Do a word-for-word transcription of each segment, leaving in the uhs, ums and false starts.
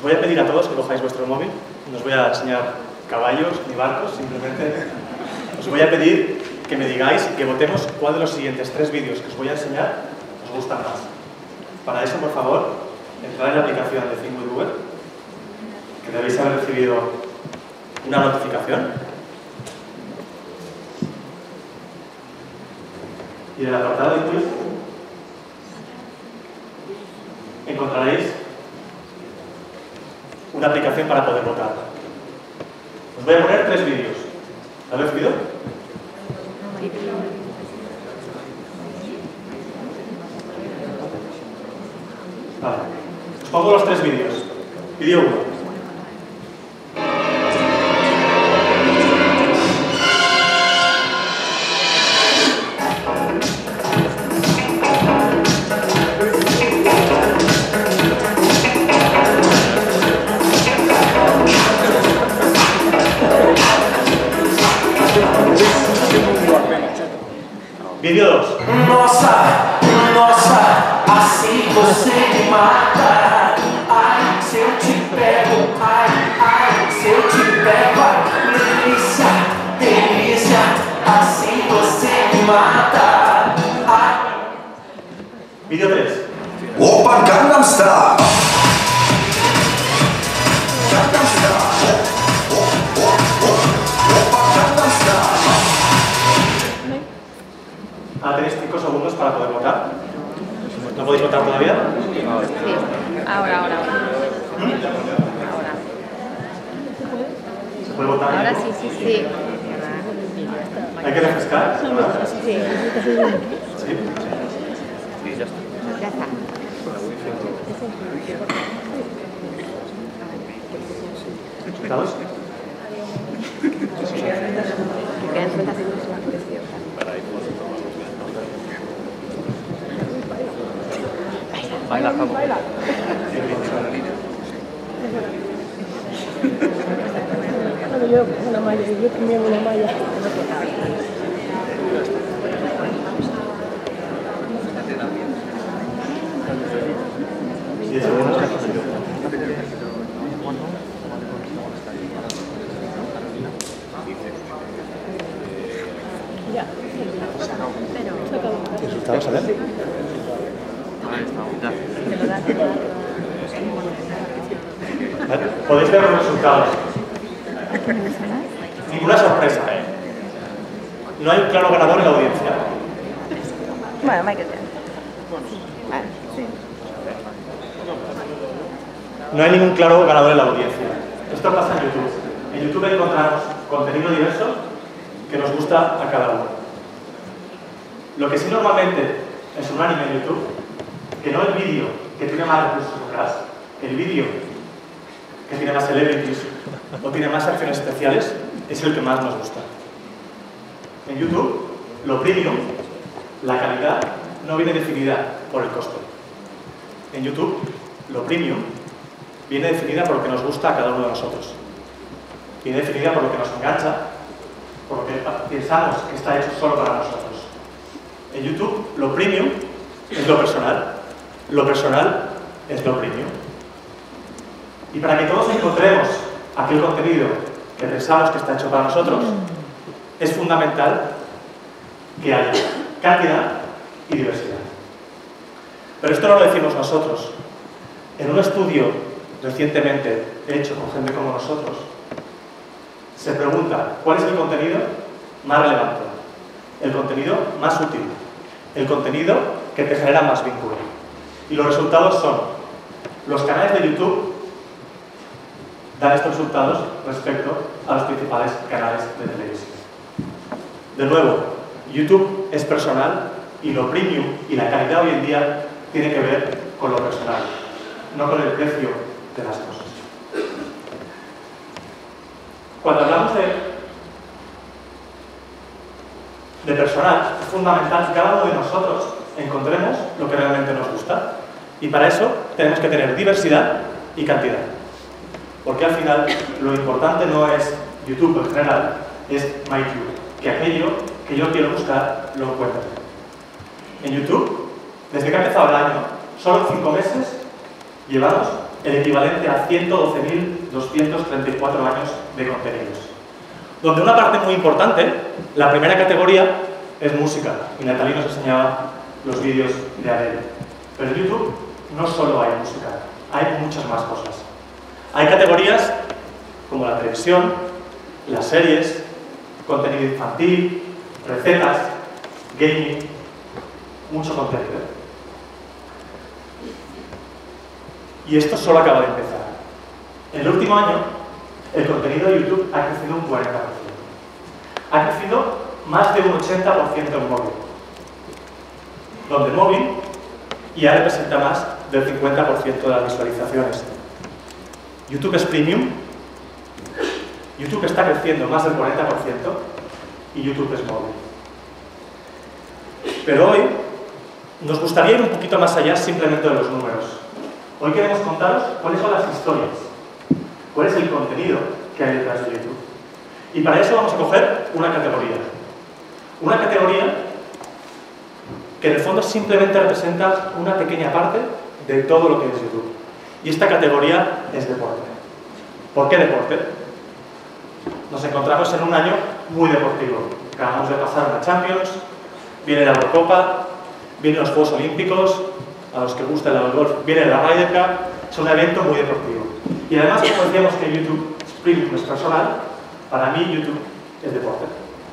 voy a pedir a todos que cojáis vuestro móvil. No os voy a enseñar caballos ni barcos, simplemente os voy a pedir que me digáis y que votemos cuál de los siguientes tres vídeos que os voy a enseñar os gustan más. Para eso, por favor, entrad en la aplicación de Think with Google, que debéis haber recibido una notificación. Y en el apartado de quiz encontraréis una aplicación para poder votar. Os voy a poner tres vídeos. ¿Lo habéis recibido? Vale. Os pongo los tres vídeos. Vídeo uno. Vídeo dos. Nossa, nossa, assim você me mata. Ai, se eu te pego, ai, ai, se eu te pego, ai, delícia, delícia, assim você me mata. Ai. Vídeo tres. Opa Gangnam Style. Gangnam Style. Opa Gangnam Style. Ahora tenéis cinco segundos para poder votar. ¿No podéis votar todavía? Sí, ahora, ahora, ahora. Ahora. ¿Se puede votar? Ahora sí, sí, sí. ¿Hay que refrescar? Sí. ¿Sí? Ya está. ¿Resultados? Quedan sueltas en la presión. Baila, Jaco. Yo una malla, yo también una malla. diez segundos. Ya. ¿Resultados? A ver. Vale, podéis ver los resultados. Ninguna sorpresa. No hay un claro ganador en la audiencia. Bueno, Michael Jackson. No hay ningún claro ganador en la audiencia. Esto pasa en YouTube. En YouTube encontramos contenido diverso que nos gusta a cada uno. Lo que sí normalmente es un anime en YouTube, que no el vídeo que tiene más recursos detrás, el vídeo que tiene más celebrities o tiene más acciones especiales, es el que más nos gusta. En YouTube, lo premium, la calidad, no viene definida por el coste. En YouTube, lo premium viene definida por lo que nos gusta a cada uno de nosotros. Viene definida por lo que nos engancha, por lo que pensamos que está hecho solo para nosotros. En YouTube, lo premium es lo personal. Lo personal es lo premium. Y para que todos encontremos aquel contenido que pensamos que está hecho para nosotros, es fundamental que haya cantidad y diversidad. Pero esto no lo decimos nosotros. En un estudio recientemente hecho con gente como nosotros, se pregunta cuál es el contenido más relevante, el contenido más útil, el contenido que te genera más vínculo. Y los resultados son, los canales de YouTube dan estos resultados respecto a los principales canales de televisión. De nuevo, YouTube es personal y lo premium y la calidad hoy en día tiene que ver con lo personal, no con el precio de las cosas. Cuando hablamos de, de personal, es fundamental que cada uno de nosotros encontremos lo que realmente nos gusta. Y para eso tenemos que tener diversidad y cantidad. Porque al final lo importante no es YouTube en general, es MyTube, que aquello que yo quiero buscar lo encuentro. En YouTube, desde que ha empezado el año, solo en cinco meses llevamos el equivalente a ciento doce mil doscientos treinta y cuatro años de contenidos. Donde una parte muy importante, la primera categoría, es música. Y Natalie nos enseñaba los vídeos de Adele. Pero en YouTube no solo hay música, hay muchas más cosas. Hay categorías como la televisión, las series, contenido infantil, recetas, gaming, mucho contenido. Y esto solo acaba de empezar. En el último año, el contenido de YouTube ha crecido un cuarenta por ciento. Ha crecido más de un ochenta por ciento en móvil. Donde el móvil ya representa más del cincuenta por ciento de las visualizaciones. YouTube es premium. YouTube está creciendo más del cuarenta por ciento y YouTube es móvil. Pero hoy nos gustaría ir un poquito más allá simplemente de los números. Hoy queremos contaros cuáles son las historias, cuál es el contenido que hay detrás de YouTube. Y para eso vamos a coger una categoría. Una categoría que en el fondo simplemente representa una pequeña parte de todo lo que es YouTube. Y esta categoría es deporte. ¿Por qué deporte? Nos encontramos en un año muy deportivo. Acabamos de pasar una Champions, viene la Eurocopa, vienen los Juegos Olímpicos, a los que gusta el golf, viene la Ryder Cup, es un evento muy deportivo. Y además, como decíamos que YouTube es premium, es personal, para mí YouTube es deporte.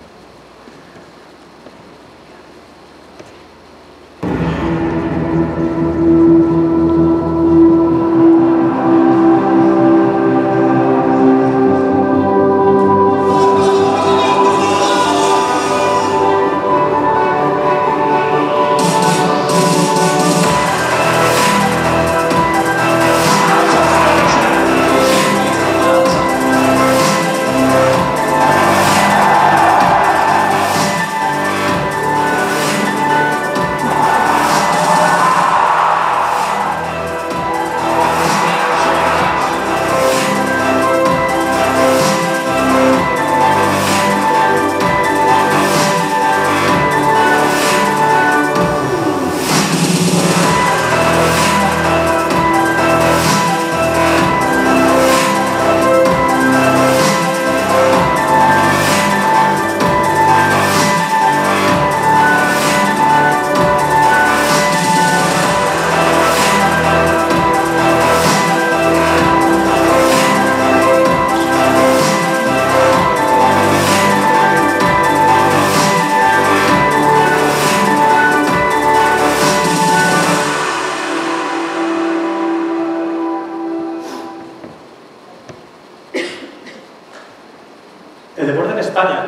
El deporte en España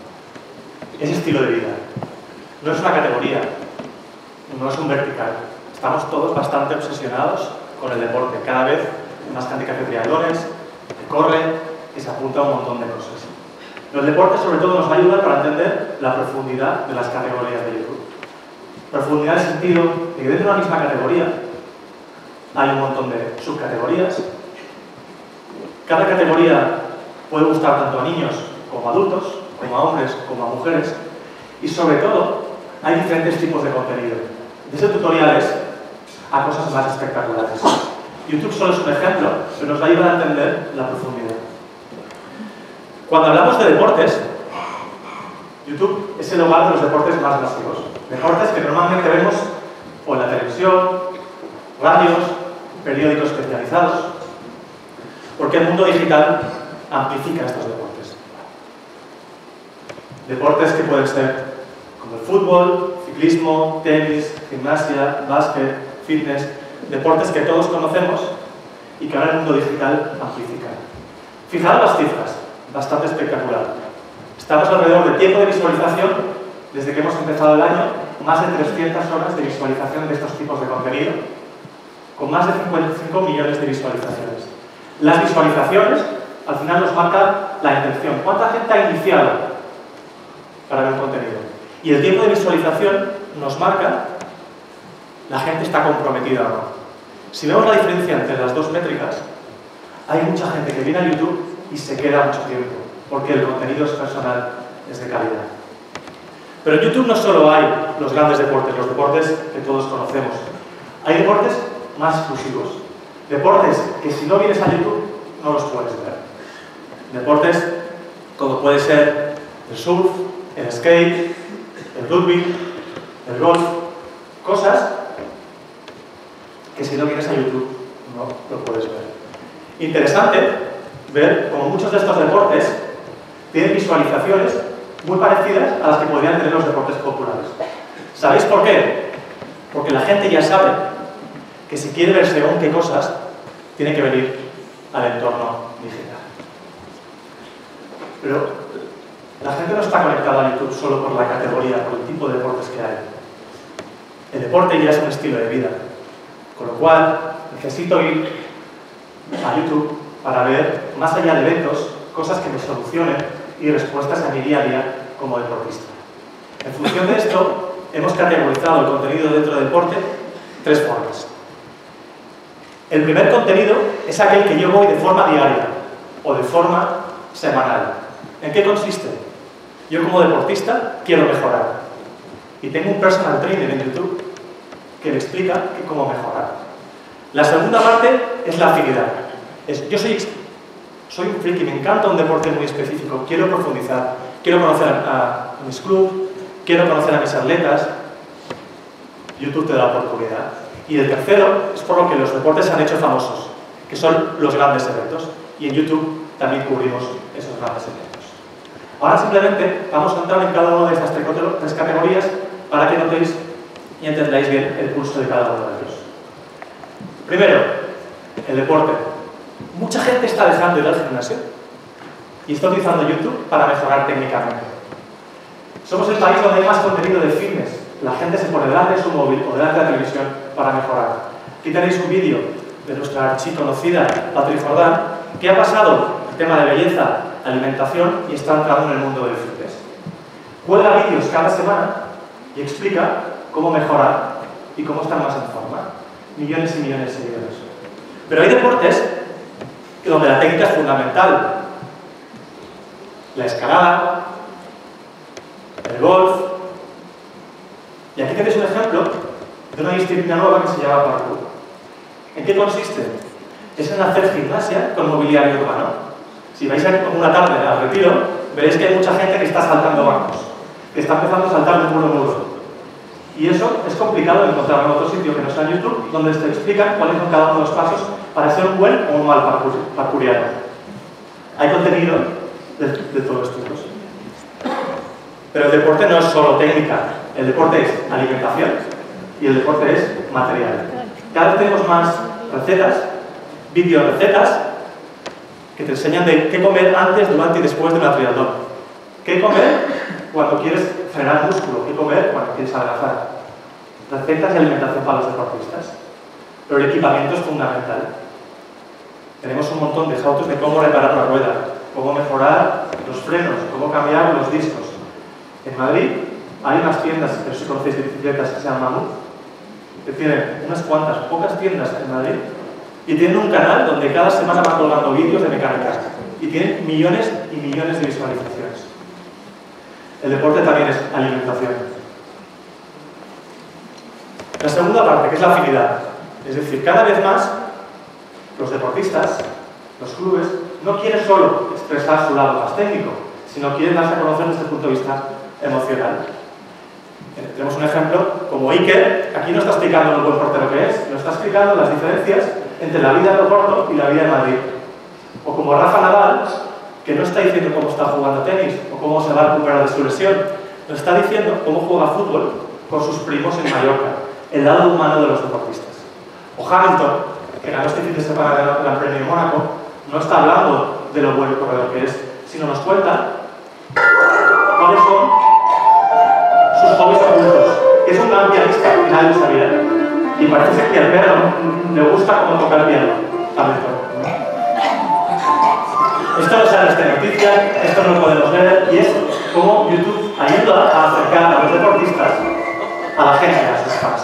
es estilo de vida, no es una categoría, no es un vertical. Estamos todos bastante obsesionados con el deporte. Cada vez hay más gente que hace triatlones, que corre, que se apunta a un montón de cosas. Los deportes sobre todo nos va a ayudar para entender la profundidad de las categorías de YouTube. Profundidad en el sentido de que dentro de una misma categoría hay un montón de subcategorías. Cada categoría puede gustar tanto a niños como a adultos, como a hombres, como a mujeres. Y sobre todo, hay diferentes tipos de contenido. Desde tutoriales a cosas más espectaculares. YouTube solo es un ejemplo, pero nos va a ayudar a entender la profundidad. Cuando hablamos de deportes, YouTube es el hogar de los deportes más masivos. Deportes que normalmente vemos o en la televisión, radios, periódicos especializados, porque el mundo digital amplifica estos deportes. Deportes que pueden ser como el fútbol, ciclismo, tenis, gimnasia, básquet, fitness, deportes que todos conocemos y que ahora el mundo digital amplifica. Fijaros las cifras, bastante espectacular. Estamos alrededor de tiempo de visualización, desde que hemos empezado el año, más de trescientas horas de visualización de estos tipos de contenido, con más de cincuenta y cinco millones de visualizaciones. Las visualizaciones, al final nos marca la intención. ¿Cuánta gente ha iniciado para ver contenido? Y el tiempo de visualización nos marca la gente está comprometida o no. Si vemos la diferencia entre las dos métricas, hay mucha gente que viene a YouTube y se queda mucho tiempo, porque el contenido es personal, es de calidad. Pero en YouTube no solo hay los grandes deportes, los deportes que todos conocemos. Hay deportes más exclusivos. Deportes que si no vienes a YouTube no los puedes ver. Deportes como puede ser el surf, el skate, el rugby, el golf, cosas que si no vienes a YouTube no lo puedes ver. Interesante ver cómo muchos de estos deportes tienen visualizaciones muy parecidas a las que podrían tener los deportes populares. ¿Sabéis por qué? Porque la gente ya sabe que si quiere ver según qué cosas, tiene que venir al entorno digital. Pero la gente no está conectada a YouTube solo por la categoría, por el tipo de deportes que hay. El deporte ya es un estilo de vida, con lo cual necesito ir a YouTube para ver, más allá de eventos, cosas que me solucionen y respuestas a mi día a día como deportista. En función de esto, hemos categorizado el contenido dentro del deporte tres formas. El primer contenido es aquel que yo voy de forma diaria o de forma semanal. ¿En qué consiste? Yo como deportista quiero mejorar y tengo un personal trainer en YouTube que me explica que cómo mejorar. La segunda parte es la afinidad. Es, yo soy, soy un friki, me encanta un deporte muy específico, quiero profundizar, quiero conocer a, a mis clubes, quiero conocer a mis atletas. YouTube te da la oportunidad. Y el tercero es por lo que los deportes se han hecho famosos, que son los grandes eventos. Y en YouTube también cubrimos esos grandes eventos. Ahora simplemente vamos a entrar en cada una de estas tres categorías para que notéis y entendáis bien el pulso de cada uno de ellos. Primero, el deporte. Mucha gente está dejando de ir al gimnasio y está utilizando YouTube para mejorar técnicamente. Somos el país donde hay más contenido de fitness. La gente se pone delante de su móvil o delante de la televisión para mejorar. Aquí tenéis un vídeo de nuestra archiconocida Patri Jordán, que ha pasado el tema de belleza, alimentación y está entrando en el mundo del fitness. Cuelga vídeos cada semana y explica cómo mejorar y cómo estar más en forma. Millones y millones de seguidores. Pero hay deportes donde la técnica es fundamental. La escalada, el golf. Y aquí tenéis un ejemplo de una disciplina nueva que se llama parkour. ¿En qué consiste? Es en hacer gimnasia con mobiliario urbano. Si vais a una tarde al retiro, veréis que hay mucha gente que está saltando bancos, que está empezando a saltar de muro en muro. Y eso es complicado de encontrar en otro sitio que no sea en YouTube, donde te explican cuáles son cada uno de los pasos para ser un buen o un mal parkour, parkouriano. Hay contenido de, de todos estos tipos. Pero el deporte no es solo técnica, el deporte es alimentación y el deporte es material. Cada vez tenemos más recetas, vídeo recetas, que te enseñan de qué comer antes, durante y después de una triatlón. ¿Qué comer cuando quieres frenar músculo? ¿Qué comer cuando quieres adelgazar? Recetas y alimentación para los deportistas. Pero el equipamiento es fundamental. Tenemos un montón de autos de cómo reparar una rueda, cómo mejorar los frenos, cómo cambiar los discos. En Madrid hay unas tiendas, no sé si conocéis de bicicletas, que se llaman Mamut, que tienen unas cuantas, pocas tiendas en Madrid, y tienen un canal donde cada semana van colgando vídeos de mecánica y tienen millones y millones de visualizaciones. El deporte también es alimentación. La segunda parte, que es la afinidad. Es decir, cada vez más los deportistas, los clubes, no quieren solo expresar su lado más técnico, sino quieren darse a conocer desde el punto de vista emocional. Eh, tenemos un ejemplo como Iker, aquí no está explicando lo buen portero que es, nos está explicando las diferencias entre la vida de Oporto y la vida de Madrid. O como Rafa Nadal, que no está diciendo cómo está jugando tenis o cómo se va a recuperar de su lesión, nos está diciendo cómo juega fútbol con sus primos en Mallorca, el lado humano de los deportistas. O Hamilton, que ganó este fin de semana el Gran Premio de Mónaco, no está hablando de lo buen corredor que es, sino nos cuenta cuáles son sus hobbies ocultos. Es un gran pianista, que nadie lo sabía. Y parece ser que al perro le gusta cómo tocar el piano. Hamilton. Esto no sale en esta noticia, esto no lo podemos ver, y es como YouTube ayuda a acercar a los deportistas a la gente, a sus fans.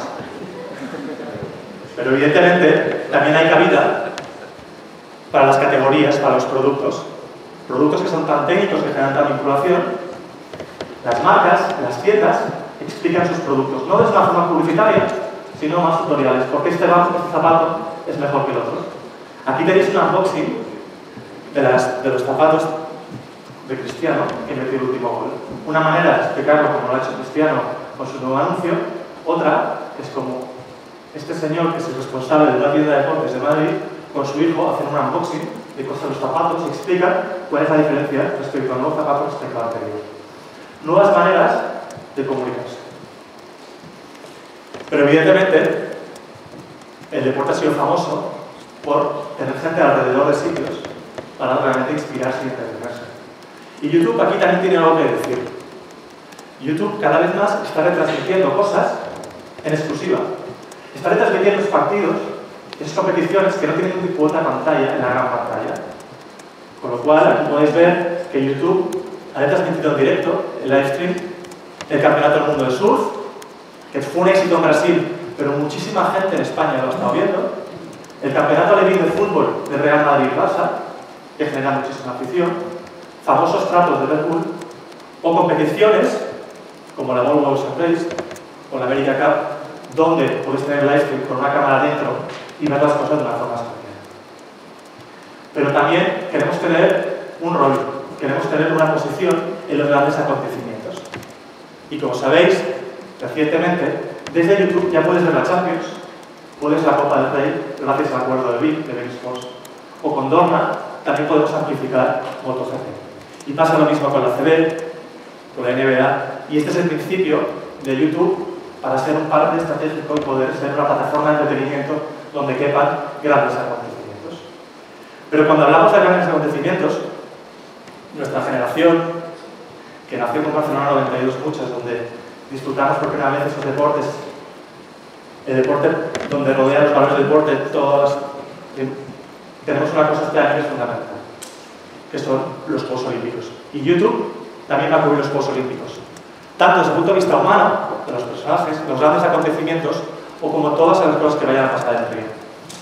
Pero evidentemente también hay cabida para las categorías, para los productos. Productos que son tan técnicos, que generan tan vinculación. Las marcas, las tiendas, explican sus productos, no de una forma publicitaria, sino más tutoriales. Porque este banco, este zapato, es mejor que el otro. Aquí tenéis un unboxing de, las, de los zapatos de Cristiano que metió el último gol. Una manera de explicarlo como lo ha hecho Cristiano con su nuevo anuncio, otra es como este señor que es el responsable de una tienda de deportes de Madrid con su hijo hacen un unboxing de cosas de los zapatos y explican cuál es la diferencia respecto al nuevo zapato respecto al anterior. Nuevas maneras de comunicarse. Pero evidentemente el deporte ha sido famoso por tener gente alrededor de sitios para realmente inspirarse y entretenerse. Y YouTube aquí también tiene algo que decir. YouTube cada vez más está retransmitiendo cosas en exclusiva. Está retransmitiendo los partidos, esas competiciones que no tienen ningún tipo de pantalla en la gran pantalla. Con lo cual, aquí podéis ver que YouTube ha retransmitido en directo, el live stream, el Campeonato del Mundo de Surf, que fue un éxito en Brasil, pero muchísima gente en España lo ha estado viendo. El Campeonato Alevín de Fútbol de Real Madrid y Barça, que genera muchísima afición. Famosos tratos de Red Bull. O competiciones, como la Volvo Ocean Race o la America Cup, donde podéis tener live stream con una cámara dentro y ver las cosas de una forma especial. Pero también queremos tener un rol, queremos tener una posición en los grandes acontecimientos. Y como sabéis, recientemente, desde YouTube ya puedes ver la Champions, puedes la Copa del Rey, gracias al acuerdo de Big, de Big Sports, o con Dorna también podemos amplificar MotoGP. Y pasa lo mismo con la C B, con la N B A, y este es el principio de YouTube para ser un partner estratégico y poder ser una plataforma de entretenimiento donde quepan grandes acontecimientos. Pero cuando hablamos de grandes acontecimientos, nuestra generación, que nació con Barcelona noventa y dos muchas, donde disfrutamos por primera vez esos deportes, el deporte donde rodean los valores del deporte, todas, tenemos una cosa este año que es fundamental, que son los Juegos Olímpicos. Y YouTube también va a cubrir los Juegos Olímpicos, tanto desde el punto de vista humano, de los personajes, los grandes acontecimientos, o como todas las cosas que vayan a pasar en el río.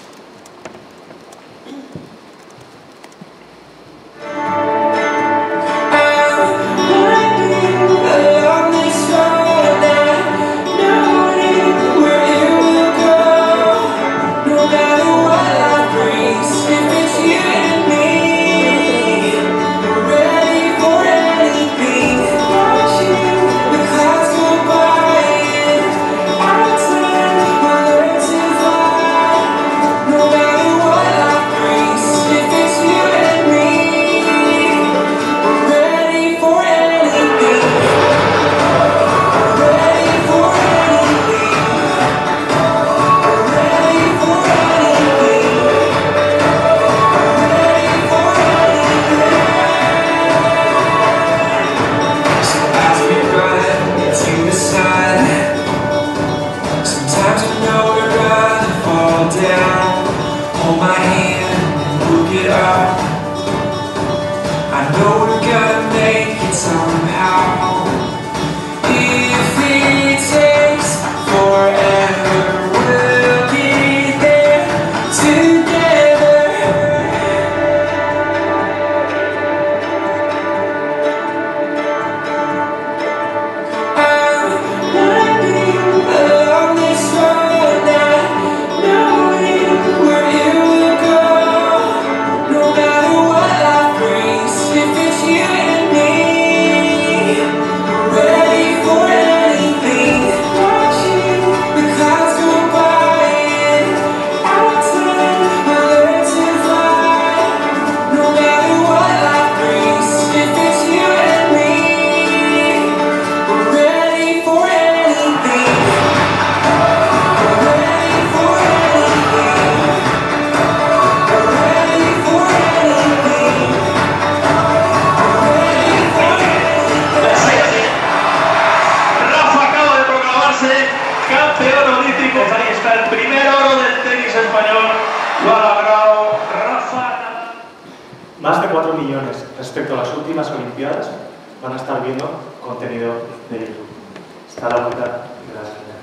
Más de cuatro millones respecto a las últimas Olimpiadas van a estar viendo contenido de YouTube. Está a la vuelta de la esquina.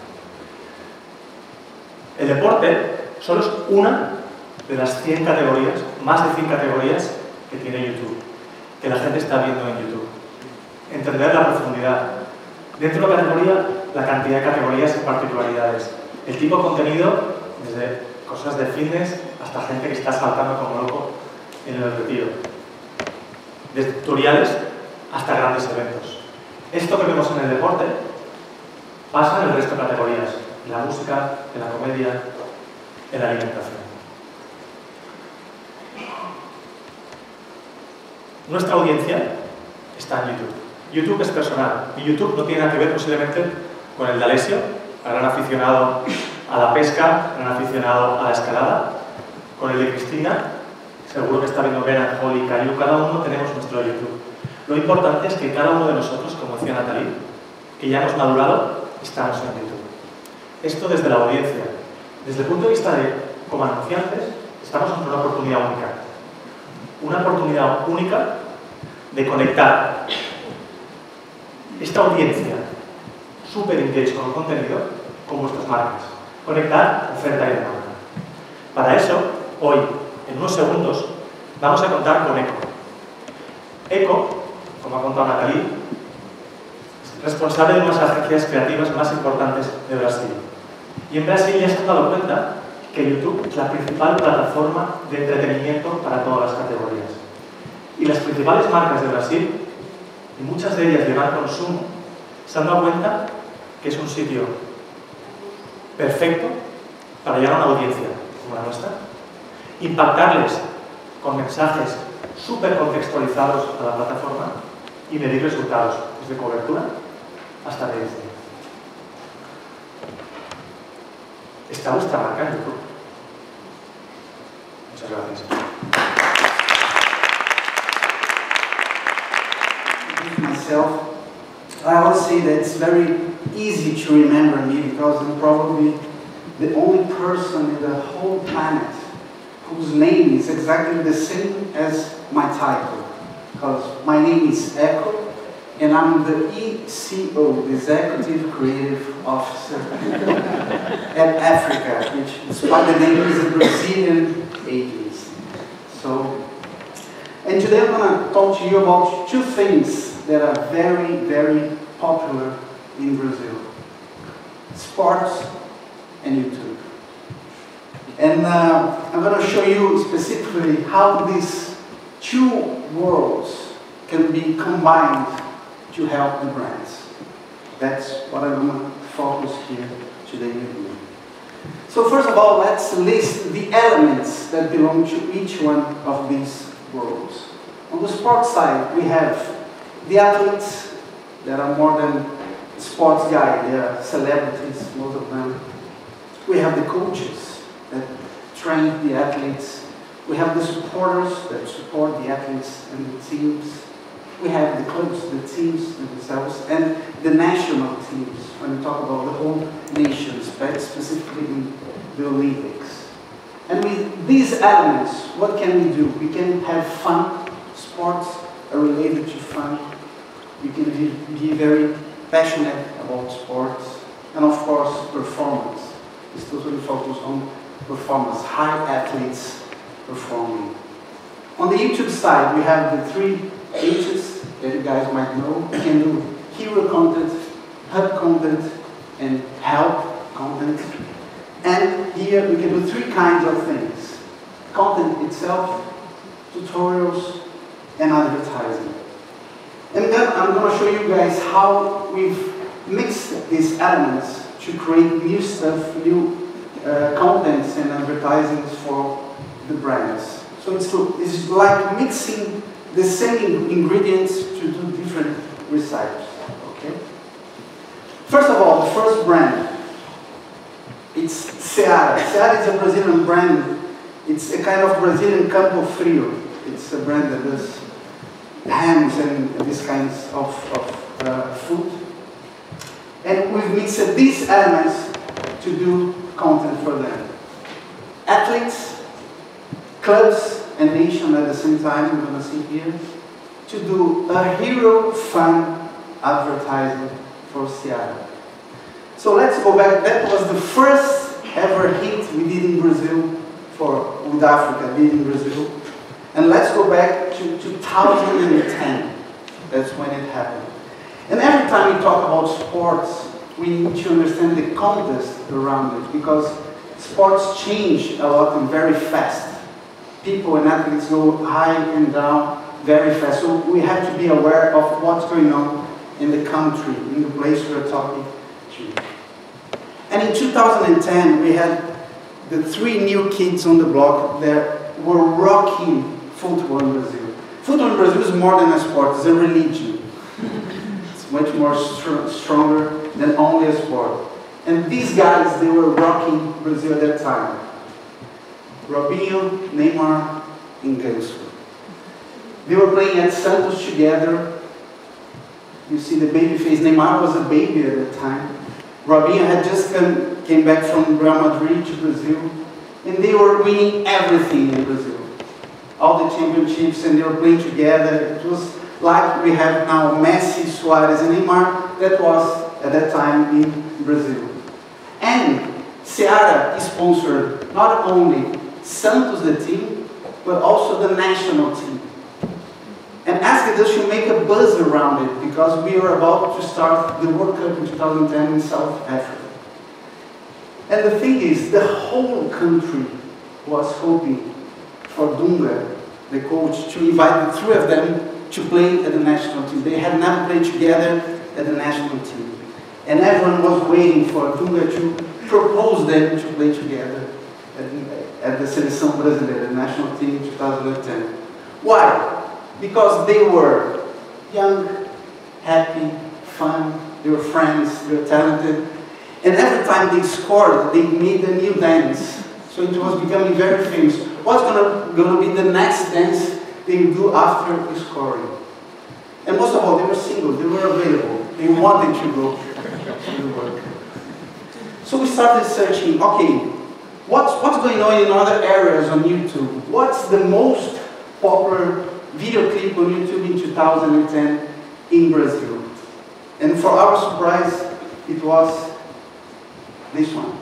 El deporte solo es una de las cien categorías, más de cien categorías que tiene YouTube, que la gente está viendo en YouTube. Entender la profundidad. Dentro de la categoría, la cantidad de categorías y particularidades. El tipo de contenido, desde cosas de fitness hasta gente que está saltando como loco en el retiro. Desde tutoriales hasta grandes eventos. Esto que vemos en el deporte pasa en el resto de categorías, en la música, en la comedia, en la alimentación. Nuestra audiencia está en YouTube. YouTube es personal y YouTube no tiene nada que ver posiblemente con el de Alessio, gran aficionado a la pesca, gran aficionado a la escalada, con el de Cristina, seguro que está viendo Bernard, Holly, Caillou, cada uno tenemos nuestro YouTube. Lo importante es que cada uno de nosotros, como decía Natalie, que ya hemos madurado, estamos en YouTube. Esto desde la audiencia. Desde el punto de vista de, como anunciantes, estamos ante una oportunidad única. Una oportunidad única de conectar esta audiencia súper engaged con el contenido con vuestras marcas. Conectar oferta y demanda. Para eso, hoy, en unos segundos, vamos a contar con Eco. Eco, como ha contado Natalie, es responsable de una de las agencias creativas más importantes de Brasil. Y en Brasil ya se han dado cuenta que YouTube es la principal plataforma de entretenimiento para todas las categorías. Y las principales marcas de Brasil, y muchas de ellas de gran consumo, se han dado cuenta que es un sitio perfecto para llegar a una audiencia como la nuestra, impactarles con mensajes súper contextualizados a la plataforma y medir resultados, desde cobertura hasta medición. Está vuestra marca en YouTube. Muchas gracias. Myself, I always say that it's very easy to remember me because I'm probably the only person in the whole planet whose name is exactly the same as my title. Because my name is Eco and I'm the E C O, the Executive Creative Officer at Africa, which is why the name is a Brazilian agency. So, and today I'm going to talk to you about two things that are very, very popular in Brazil. Sports and YouTube. And uh, I'm going to show you specifically how these two worlds can be combined to help the brands. That's what I'm going to focus here today with you. So first of all, let's list the elements that belong to each one of these worlds. On the sports side, we have the athletes that are more than sports guys, they are celebrities, most of them. We have the coaches that train the athletes. We have the supporters that support the athletes and the teams. We have the clubs, the teams themselves, and the national teams, when we talk about the whole nation, specifically in the Olympics. And with these elements, what can we do? We can have fun. Sports are related to fun. We can be, be very passionate about sports. And of course, performance. It's totally focused on performance, high athletes performing. On the YouTube side, we have the three H's that you guys might know. We can do hero content, hub content, and help content. And here we can do three kinds of things. Content itself, tutorials, and advertising. And then I'm going to show you guys how we've mixed these elements to create new stuff, new uh, contents and advertisings for the brands. So it's, it's like mixing the same ingredients to do different recipes. Okay? First of all, the first brand, it's Seara. Seara is a Brazilian brand. It's a kind of Brazilian Campo Frio. It's a brand that does hams and these kinds of, of uh, food. And we've mixed these elements to do content for them. Athletes, clubs, and nation at the same time, we're going to see here, to do a hero fun advertising for Seara. So let's go back. That was the first ever hit we did in Brazil for with Africa, did in Brazil. And let's go back to two thousand ten. That's when it happened. And every time we talk about sports, we need to understand the context around it, because sports change a lot and very fast. People and athletes go high and down very fast. So we have to be aware of what's going on in the country, in the place we're talking to. And in two thousand ten, we had the three new kids on the block that were rocking football in Brazil. Football in Brazil is more than a sport, it's a religion. It's much more str stronger than only a sport. And these guys, they were rocking Brazil at that time. Robinho, Neymar, and Ganso. They were playing at Santos together. You see the baby face. Neymar was a baby at the time. Robinho had just come, came back from Real Madrid to Brazil. And they were winning everything in Brazil. All the championships, and they were playing together. It was like we have now Messi, Suarez, and Neymar. That was at that time in Brazil. And Seara sponsored not only Santos, the team, but also the national team. And asked us to make a buzz around it because we were about to start the World Cup in two thousand ten in South Africa. And the thing is, the whole country was hoping for Dunga, the coach, to invite the three of them to play at the national team. They had never played together at the national team. And everyone was waiting for Dunga to propose them to play together at, at the Seleção Brasileira, the national team in two thousand ten. Why? Because they were young, happy, fun, they were friends, they were talented. And every time they scored, they made a new dance. So it was becoming very famous. What's gonna, gonna be the next dance they would do after scoring? And most of all, they were single, they were available. They wanted to go to the work. So we started searching, okay, what's, what's going on in other areas on YouTube? What's the most popular video clip on YouTube in two thousand ten in Brazil? And for our surprise, it was this one.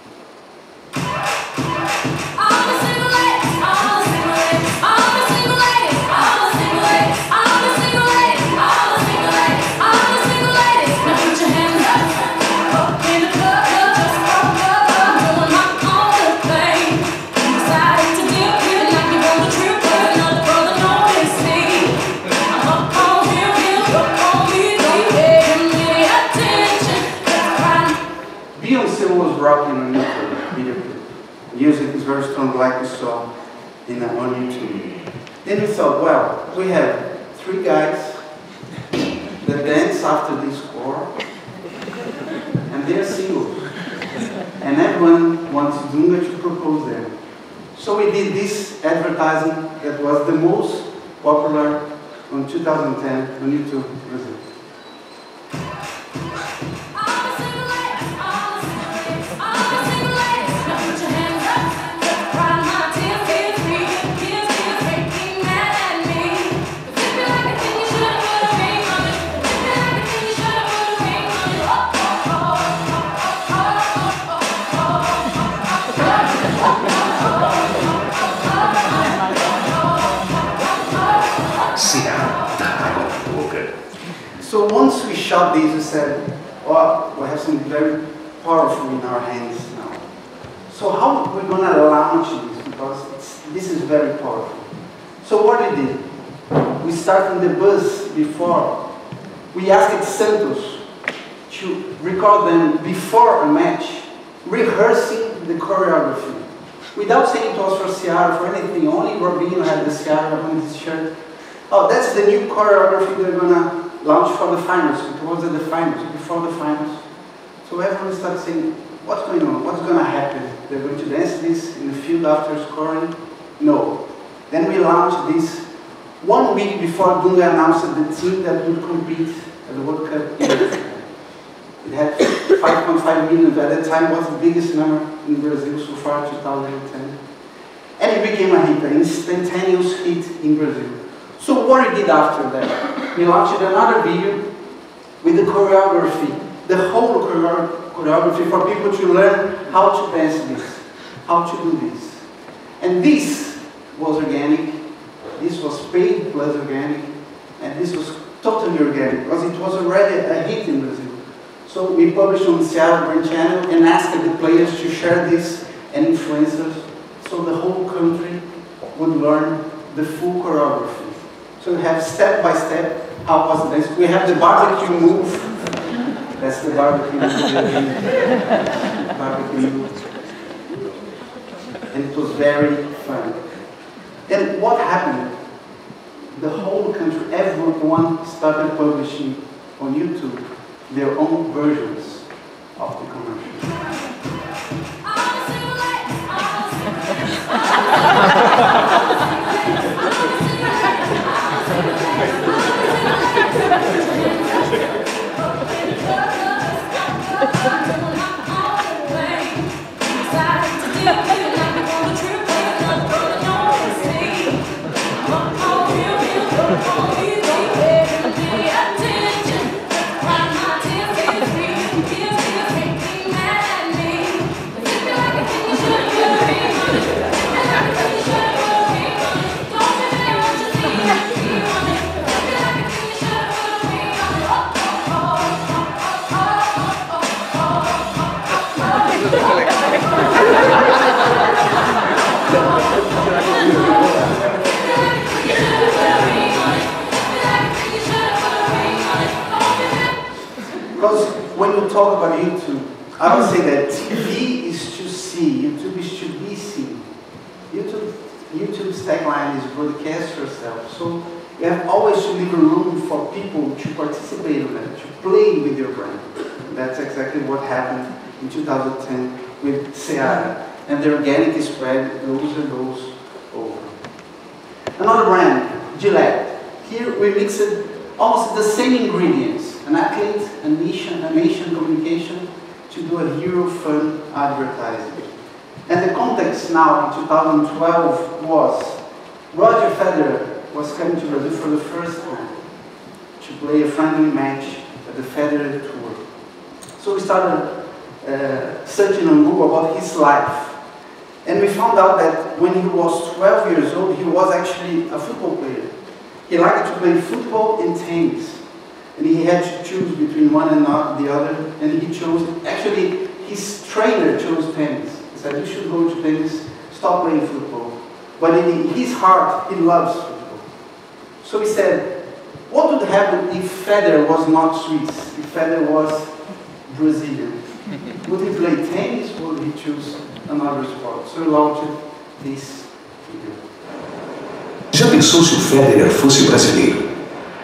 Rocking on YouTube, video clip. Music is very strong, like we saw in, uh, on YouTube. Then we thought, well, we have three guys that dance after they score, and they're single. And everyone wants Dunga to propose them. So we did this advertising that was the most popular on two thousand ten on YouTube Brazil. So once we shot these, we said, oh, we have something very powerful in our hands now. So how are we going to launch this? Because it's, this is very powerful. So what we did, we started the buzz before. We asked Santos to record them before a match, rehearsing the choreography. Without saying it was for Seara, for anything, only Robinho had the Seara on his shirt. Oh, that's the new choreography they're going to launch for the finals. It was at the finals, before the finals. So everyone started saying, what's going on? What's going to happen? They're going to dance this in the field after scoring? No. Then we launched this one week before Dunga announced the team that would compete at the World Cup. It had five point five million, at that time was the biggest number in Brazil so far, two thousand ten. And it became a hit, an instantaneous hit in Brazil. So what we did after that, we launched another video with the choreography, the whole choreography for people to learn how to dance this, how to do this. And this was organic, this was paid plus organic, and this was totally organic because it was already a hit in Brazil. So we published on the Seara Brand channel and asked the players to share this and influencers, so the whole country would learn the full choreography. So we have step by step how was the dance. We have the barbecue move. That's the barbecue move. Barbecue move. And it was very fun. And what happened? The whole country, everyone started publishing on YouTube their own versions of the commercial. Because when you talk about YouTube, I would say that T V is to see, YouTube is to be seen. YouTube, YouTube's tagline is broadcast yourself. So you have always to leave a room for people to participate in that, to play with your brand. That's exactly what happened in two thousand ten with Seara. And the organic spread goes and goes over. Another brand, Gillette. Here we mixed almost the same ingredients. An athlete, a nation, a nation communication to do a hero fun advertising. And the context now in two thousand twelve was Roger Federer was coming to Brazil for the first time to play a friendly match at the Federer Tour. So we started uh, searching on Google about his life. And we found out that when he was twelve years old, he was actually a football player. He liked to play football and tennis. And he had to choose between one and not the other, and he chose, actually his trainer chose tennis. He said, you should go to tennis, stop playing football. But in his heart, he loves football. So he said, what would happen if Federer was not Swiss, if Federer was Brazilian? Would he play tennis or would he choose another sport? So he launched this video. Já pensou se o Federer fosse brasileiro?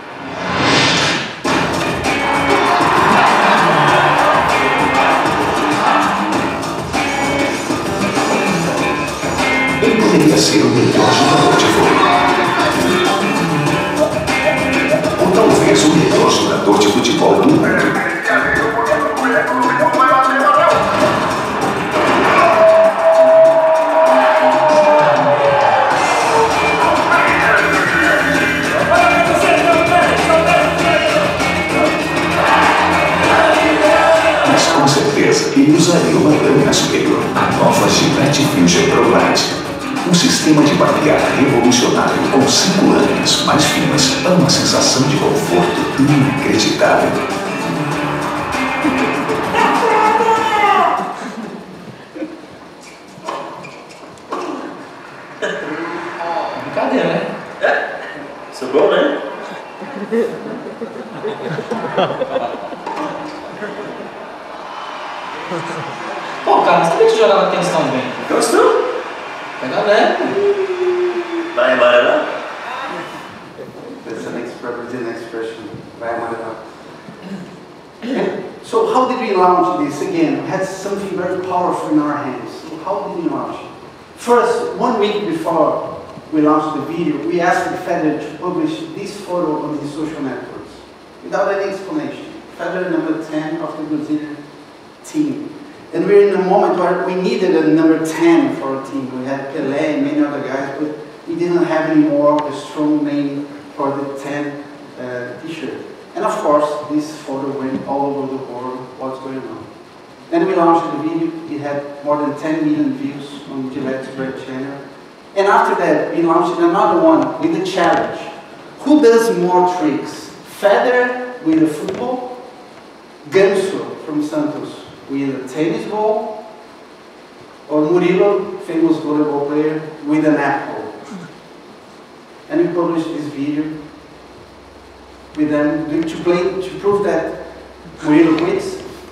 Ele poderia ser o melhor jogador de vôlei. Ou talvez o melhor jogador de futebol do mundo. Ele usaria uma lâmina superior, a nova Gillette Fusion Pro Light. Um sistema de barbear revolucionário com cinco lâminas mais finas dá uma sensação de conforto inacreditável. Brincadeira, né? É? Sou bom, né? Pô, cara, não sabia que você jogava tênis tão bem. Gostou? Pega leve. Vai embora lá? That's an Brazilian expression. Vai embora. So how did we launch this? Again, we had something very powerful in our hands. So how did we launch it? First, one week before we launched the video, we asked Federer to publish this photo on his social networks without any explanation. Federer number ten of the Brazilian team. And we were in a moment where we needed a number ten for our team. We had Pelé and many other guys, but we didn't have any more a strong name for the ten uh, t-shirt. And of course, this photo went all over the world, what's going on. Then we launched the video. It had more than ten million views on Gillette's Red channel. And after that, we launched another one with a challenge. Who does more tricks? Federer with a football, Ganso from Santos with a tennis ball, Or Murilo, famous volleyball player, with an apple. And we published this video with them to play, to prove that Murilo quits.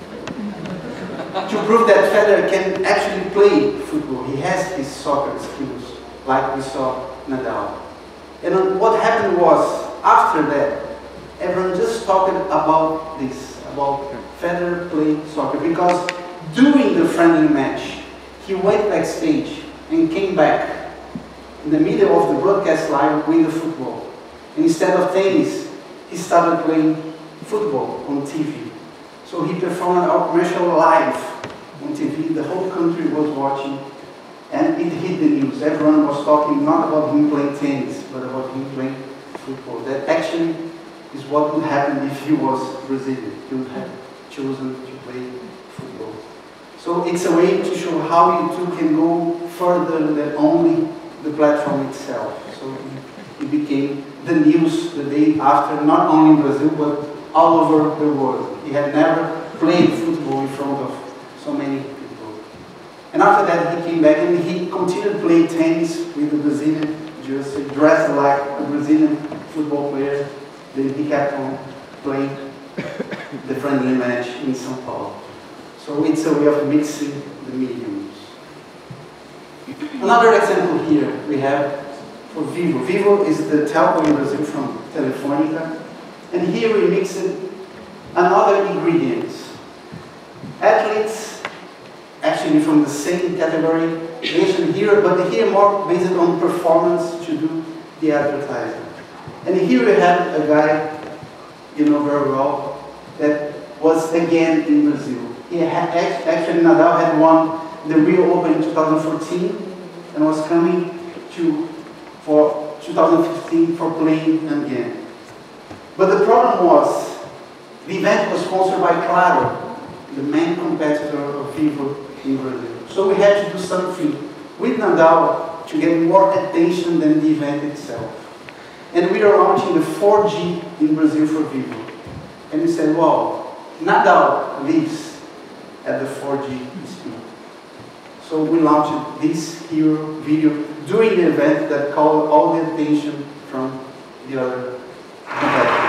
To prove that Federer can actually play football. He has his soccer skills, like we saw Nadal. And what happened was, after that, everyone just talked about this, about Federer playing soccer, because during the friendly match, he went backstage and came back in the middle of the broadcast live with the football. And instead of tennis, he started playing football on T V. So he performed our commercial live on T V. The whole country was watching, and it hit the news. Everyone was talking not about him playing tennis, but about him playing football. That actually is what would happen if he was Brazilian. He would have chosen to play football. So it's a way to show how YouTube can go further than only the platform itself. So it became the news the day after, not only in Brazil, but all over the world. He had never played football in front of so many people. And after that, he came back and he continued to play tennis with the Brazilian jersey, dressed like a Brazilian football player. Then he kept on playing the friendly match in São Paulo. So it's a way of mixing the mediums. Another example here we have for Vivo. Vivo is the telco in Brazil from Telefónica. And here we mixed another ingredients. Athletes, actually from the same category, mentioned here, but here more based on performance to do the advertising. And here we have a guy, you know very well, that was again in Brazil. He had, actually, Nadal had won the Rio Open in two thousand fourteen and was coming to for two thousand fifteen for playing again. But the problem was, the event was sponsored by Claro, the main competitor of Vivo in Brazil. So we had to do something with Nadal to get more attention than the event itself. And we are launching the four G in Brazil for Vivo. And we said, well, Nadal lives at the four G speed. So we launched this hero video during the event that called all the attention from the other competitors.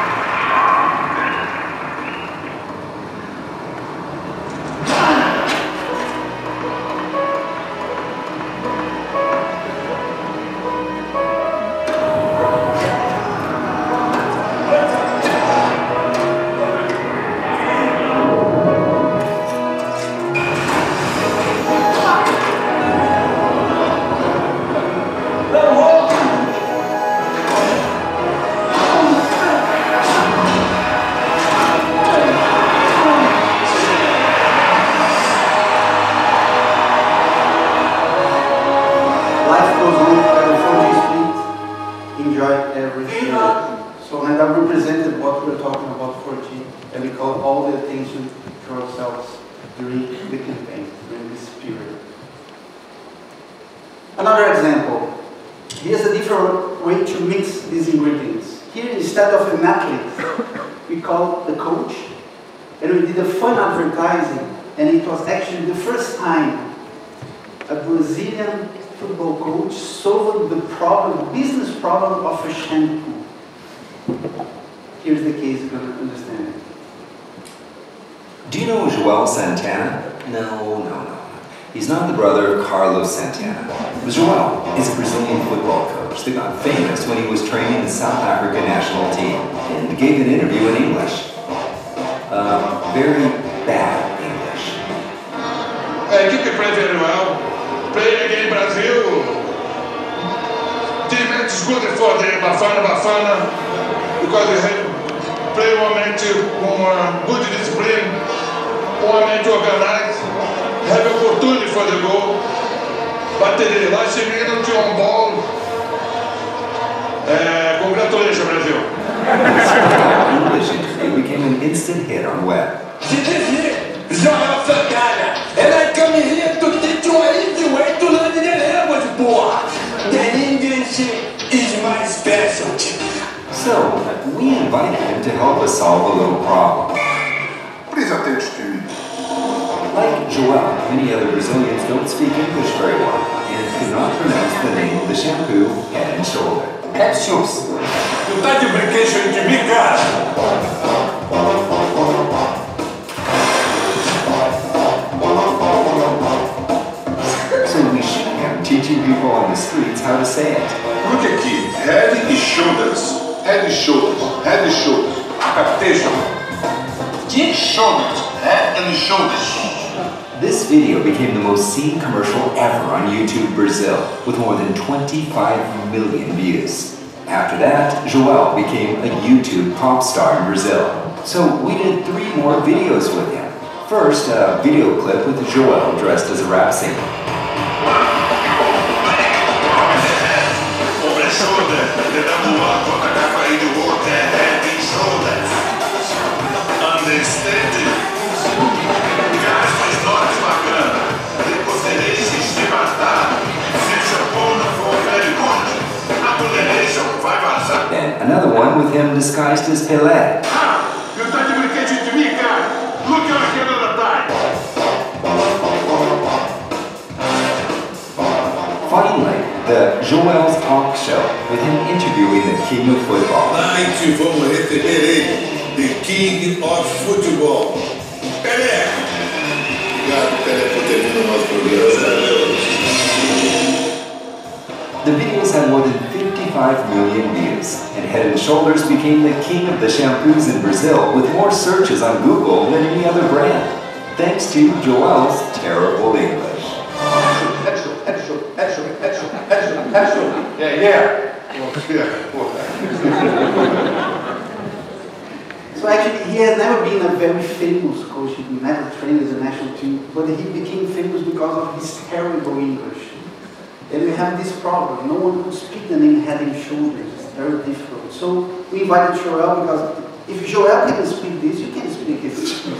Another example. Here's a different way to mix these ingredients. Here, instead of an athlete, we call the coach, and we did a fun advertising, and it was actually the first time a Brazilian football coach solved the problem, business problem of a shampoo. Here's the case, you're going to understand it. Do you know Joel Santana? No, no, no. He's not the brother of Carlos Santana. Joel is a Brazilian football coach that got famous when he was training the South Africa national team and gave an interview in English. Uh, very bad English. Uh, you can play very well. Play again Brazil. Team is good for the Bafana Bafana because they have play one man to um, good discipline, one man to organize, have opportunity for the goal. But the last minute on ball. Uh, congratulations, Brazil. English interview became an instant hit on web. Se dizer, Joel Santana, ela é caminhando do título aí de oito anos de levas, porra. The English is my specialty. So, we invited him to help us solve a little problem. Please attend to me. Like Joel, many other Brazilians don't speak English very well and could not pronounce the name of the shampoo Head and Shoulder. Head Shoulders. Tu tá de brinquedo de mim, cara? So we should have teaching people on the streets how to say it. Look aqui, Head and Shoulders. Head and Shoulders. Head and Shoulders. Captation. De shoulders. Head and Shoulders. This video became the most seen commercial ever on YouTube Brazil, with more than twenty-five million views. After that, Joel became a YouTube pop star in Brazil. So we did three more videos with him. First, a video clip with Joel dressed as a rap singer. And another one with him disguised as Pelé. Finally, the Joel's Talk Show, with him interviewing the king of football. Tonight vamos receber ele, the king of football. Pelé! Obrigado, Pelé, por ter vindo no nosso programa. The videos had more than fifty-five million views, and Head and Shoulders became the king of the shampoos in Brazil with more searches on Google than any other brand, thanks to Joel's terrible English. Yeah, yeah. So actually, he has never been a very famous coach. He never trained as a national team, but he became famous because of his terrible English. And we have this problem. No one could speak the name Head and Shoulders. It's very difficult. So we invited Joel because if Joel can speak this, you can speak it.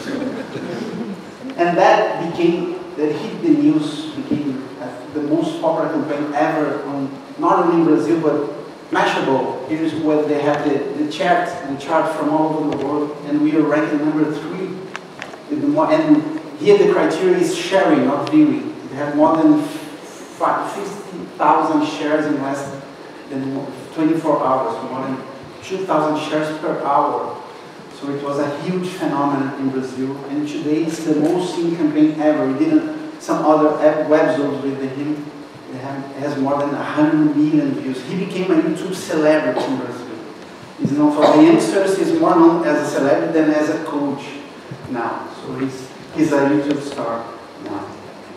And that became, that hit the news, became the most popular campaign ever, on, not only in Brazil, but Mashable. Here's where they have the, the chart, the chart from all over the world, and we are ranked number three. And here the criteria is sharing, not viewing. It had more than fifty thousand shares in less than twenty-four hours, more than two thousand shares per hour. So it was a huge phenomenon in Brazil, and today it's the most seen campaign ever. We did some other webzones with him. It has more than one hundred million views. He became a YouTube celebrity in Brazil. He's known for the youngsters, he's more known as a celebrity than as a coach now. So he's, he's a YouTube star now.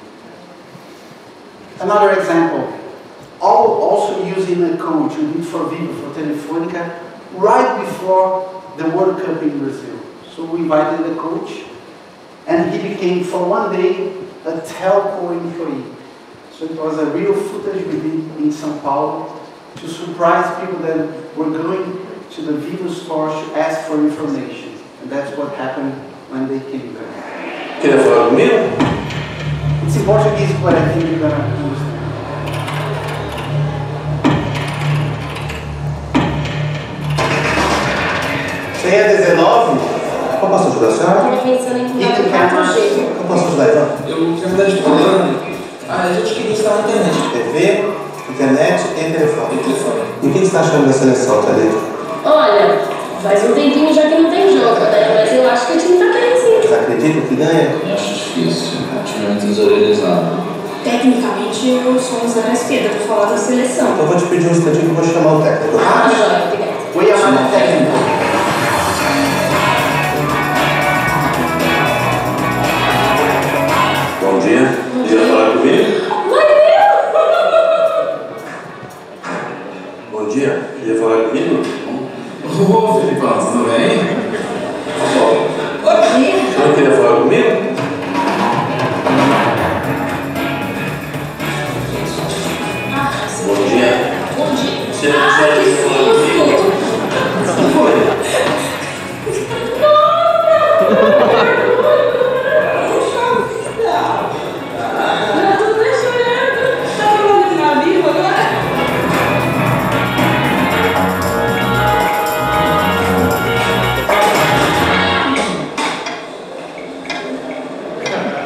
Another example, all also using a coach we did for Vivo, for Telefônica, right before the World Cup in Brazil. So we invited the coach, and he became, for one day, a telco employee. So it was a real footage we did in São Paulo to surprise people that were going to the Vivo store to ask for information. And that's what happened when they came there. Quer falar comigo? It's in Portuguese, but I think you're gonna understand. Senha dezenove? Qual posso ajudar a senhora? Estou pensando em mudar de quatro G. Qual posso ajudar, então? Eu quero mudar de plano. Ah, a gente queria instalar internet. T V, internet e telefone. E telefone. E o que você está achando da seleção, Thalita? Olha, faz um tempinho já que não tem jogo, né? Mas eu acho que o time tá bem, sim. Você acredita que ganha? Eu acho difícil. O time não tem as orelhas nada. Tecnicamente, eu sou um zero à esquerda para falar da seleção. Então eu vou te pedir um instantinho que eu vou chamar o técnico. Ah, joia, obrigada. Vou chamar o técnico. Bom dia. Queria falar comigo? Bom dia. Queria falar comigo? Ô, Felipão, tudo bem? Bom dia. Você não queria falar comigo? Bom dia. Bom dia. Você não queria falar comigo? O que foi?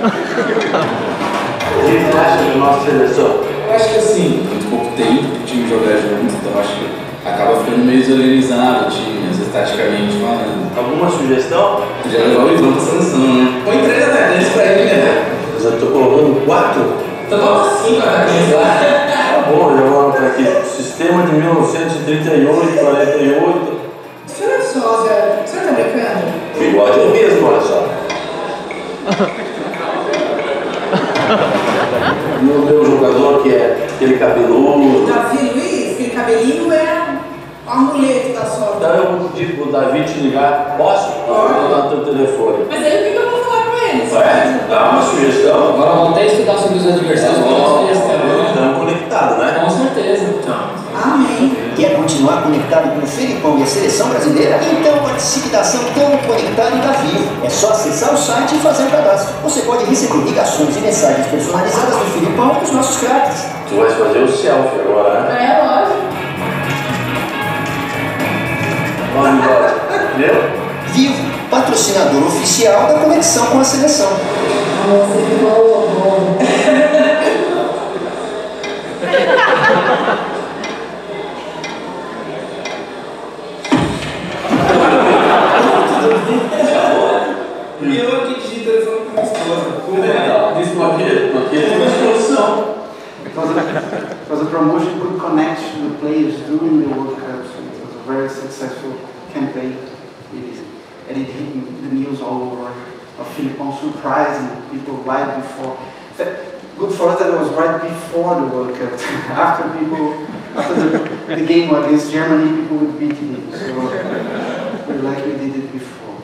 O que você acha da nossa seleção? Eu acho que assim, muito pouco tempo para o time jogar junto, então acho que acaba ficando meio desorganizado o time, às vezes taticamente falando. Alguma sugestão? Podia levar o Ivan pra seleção, né? Põe três atacantes pra ele, né? Eu já tô colocando quatro? Então bota cinco atacantes lá. Tá bom, já vou anotar aqui. Sistema de mil novecentos e trinta e oito, quarenta e oito. Você não é sósia, você tá brincando? Bigode é o mesmo, olha só. E o meu jogador que é aquele cabeludo. Davi Luiz, aquele cabelinho é o amuleto da sorte. Então eu vou pedir pro Davi te ligar. Posso? Pode. Eu vou dar teu telefone. Mas aí o que que eu vou falar com eles? É, dá uma sugestão. Agora vamos até estudar sobre os adversários. Estamos conectados, né? Com certeza. Amém. Quer continuar conectado com o Felipão e a seleção brasileira? Então participe da ação Tão Conectado da Vivo. É só acessar o site e fazer o cadastro. Você pode receber ligações e mensagens personalizadas do Felipão dos nossos craques. Tu vais fazer o selfie agora, né? É, lógico. Vamos embora. Entendeu? Vivo, patrocinador oficial da conexão com a seleção. Nossa, que bom. E eu aqui digito telefone com minha esposa. Como é? Isso aqui, aqui é uma exposição. It was, a, it was a promotion good connection with players during the World Cup. So it was a very successful campaign. It is, and it hit the news all over. Of Filipão surprising people right before. Good for us that it was right before the World Cup. After people, after the, the game against Germany, people would beat him. So we're like we did it before.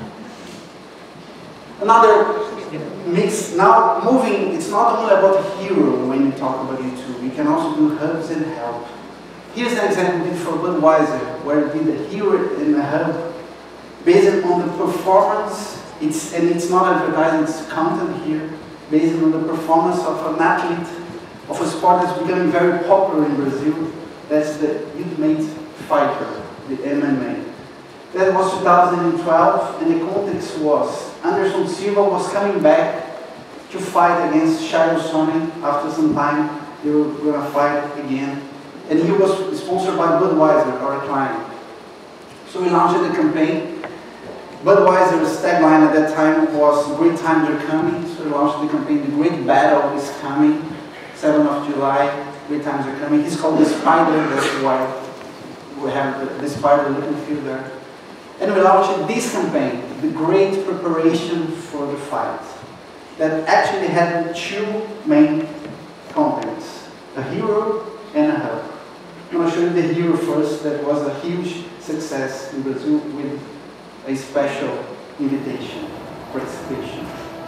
Another mix, now moving, it's not only about a hero when you talk about YouTube, we can also do hubs and help. Here's an example we did for Budweiser, where we did a hero and a hub based on the performance, it's, and it's not advertising, it's content here, based on the performance of an athlete, of a sport that's becoming very popular in Brazil, that's the Ultimate Fighter, the M M A. That was two thousand twelve, and the context was Anderson Silva was coming back to fight against Chael Sonnen. After some time, they were going to fight again. And he was sponsored by Budweiser, our client. So we launched the campaign. Budweiser's tagline at that time was "Great times are coming." So we launched the campaign, "The Great Battle is Coming." seventh of July, great times are coming. He's called the Spider, that's why we have the, the spider looking through there. And we launched this campaign, the great preparation for the fight, that actually had two main contents, a hero and a help. I'm going to show you the hero first. That was a huge success in Brazil with a special invitation, participation.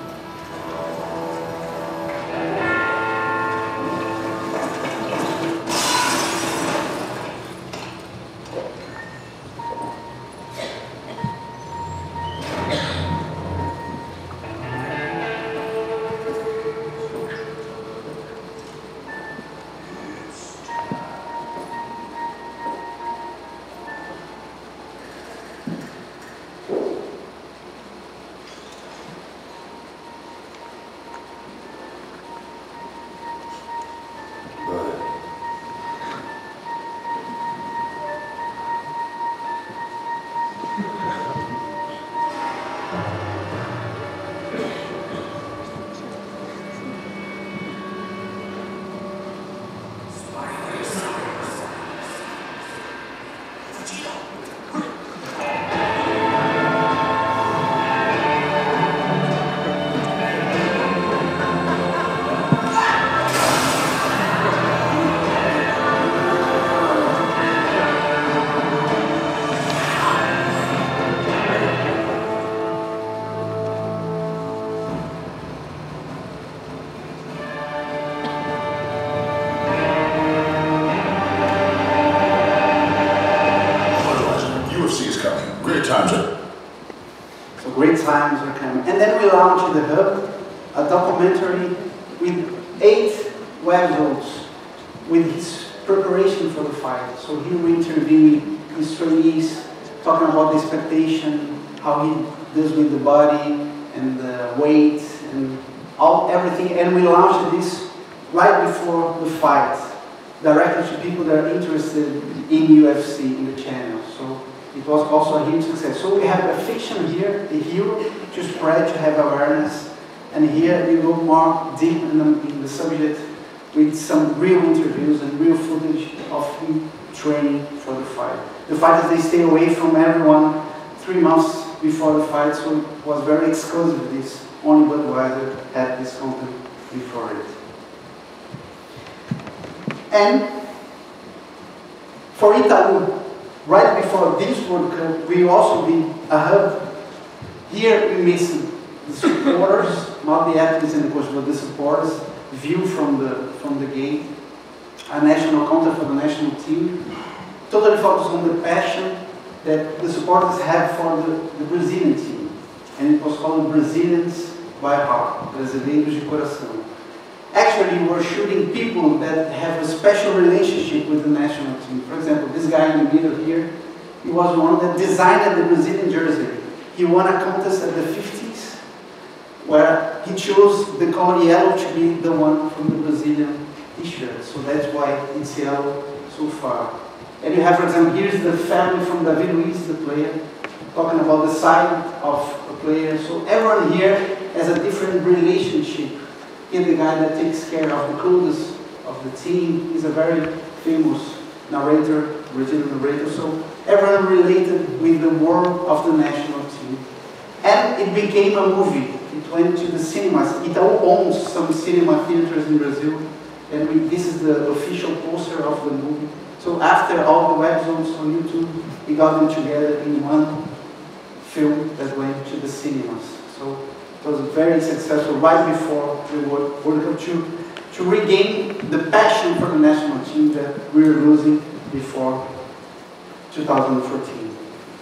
Times are coming. And then we launched the Hub, a documentary with eight web notes with his preparation for the fight. So he will interview his trainees, talking about the expectation, how he deals with the body and the weight and all everything, and we launched this right before the fight, directly to people that are interested in U F C in the channel. So it was also a huge success. So we have a fiction here, a hero, to spread, to have awareness, and here we go more deep in the, in the subject with some real interviews and real footage of him training for the fight. The fighters, they stay away from everyone three months before the fight, so it was very exclusive. This only Budweiser had this content before it. And for Itaú, right before this World Cup, we also be a hub. Here we miss the supporters, not the athletes and the coach, but the supporters, view from the from the gate. A national content for the national team, totally focused on the passion that the supporters have for the, the Brazilian team. And it was called Brazilians by Heart, Brasileiros de Coração. Actually, we're shooting people that have a special relationship with the national team. For example, this guy in the middle here, he was one that designed the Brazilian jersey. He won a contest at the fifties, where he chose the color yellow to be the one from the Brazilian t-shirt. So that's why it's yellow so far. And you have, for example, here's the family from David Luiz, the player, talking about the side of a player. So everyone here has a different relationship. Here the guy that takes care of the clothes of the team is a very famous narrator, Brazilian narrator. So everyone related with the world of the national team. And it became a movie. It went to the cinemas. Itaú owns some cinema theaters in Brazil. And we, this is the official poster of the movie. So after all the web zones on YouTube, we got them together in one film that went to the cinemas. So it was very successful right before the World Cup to, to regain the passion for the national team that we were losing before two thousand fourteen.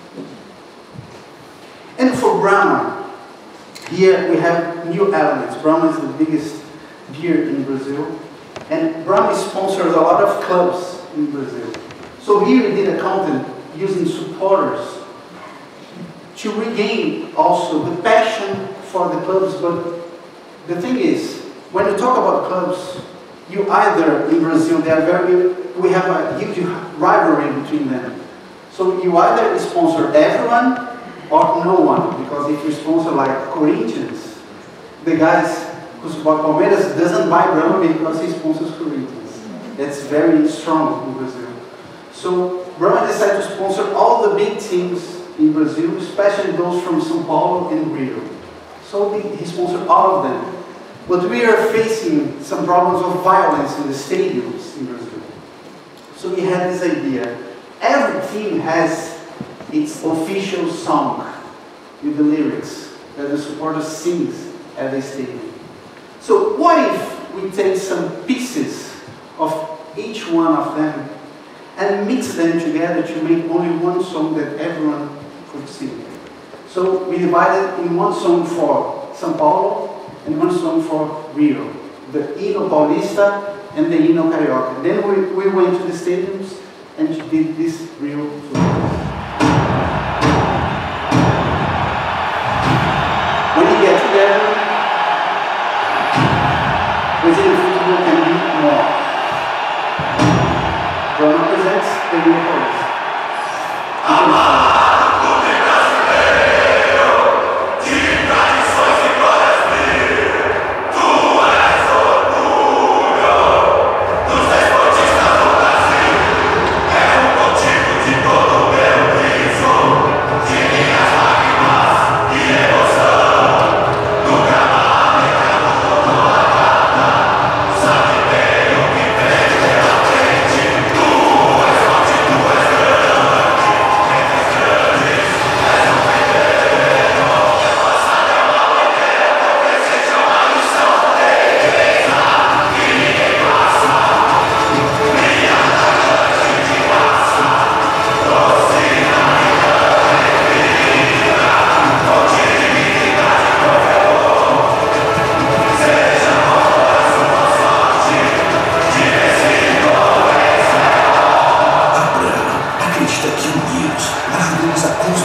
And for Brahma, here we have new elements. Brahma is the biggest beer in Brazil. And Brahma sponsors a lot of clubs in Brazil. So here we did a content using supporters to regain also the passion for the clubs. But the thing is, when you talk about clubs, you either, in Brazil, they are very, we have a huge rivalry between them. So you either sponsor everyone or no one, because if you sponsor like Corinthians, the guys who support Palmeiras doesn't buy Brahma because he sponsors Corinthians. That's very strong in Brazil. So Brahma decided to sponsor all the big teams in Brazil, especially those from São Paulo and Rio. So he sponsored all of them. But we are facing some problems of violence in the stadiums in Brazil. So we had this idea. Every team has its official song with the lyrics that the supporters sing at the stadium. So what if we take some pieces of each one of them and mix them together to make only one song that everyone could sing? So we divided in one song for São Paulo and one song for Rio, the Hino Paulista and the Hino Carioca. Then we, we went to the stadiums and did this real football. When you get together, Brazilian football can be more. Brahma presents the Hino Paulista.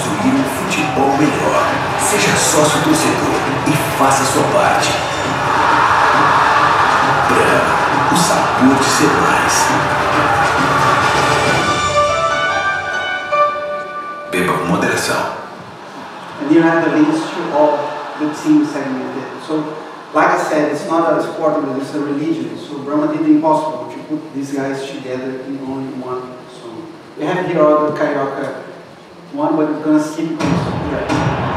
Seja sócio torcedor e faça sua parte. Pode ser mais. Beba com moderação. And you have the links to all the teams segmented. So, like I said, it's not a sport, but it's a religion. So Brahma did the impossible to put these guys together in only one song. We have here all the Carioca one, but we're going to skip this.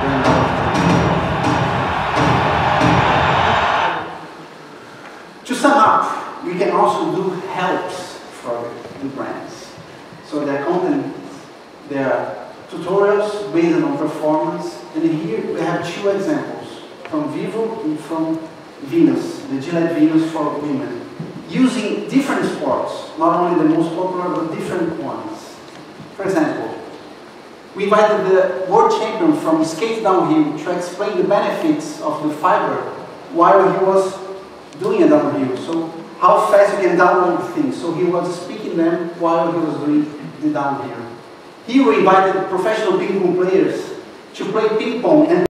To sum up, we can also do helps for the brands. So their content, their tutorials based on performance, and here we have two examples from Vivo and from Venus, the Gillette Venus for women, using different sports, not only the most popular, but different ones. For example, we invited the world champion from skate downhill to explain the benefits of the fiber while he was doing a downhill. So how fast you can download things. So he was speaking them while he was doing the downhill. Here we invited professional ping pong players to play ping pong and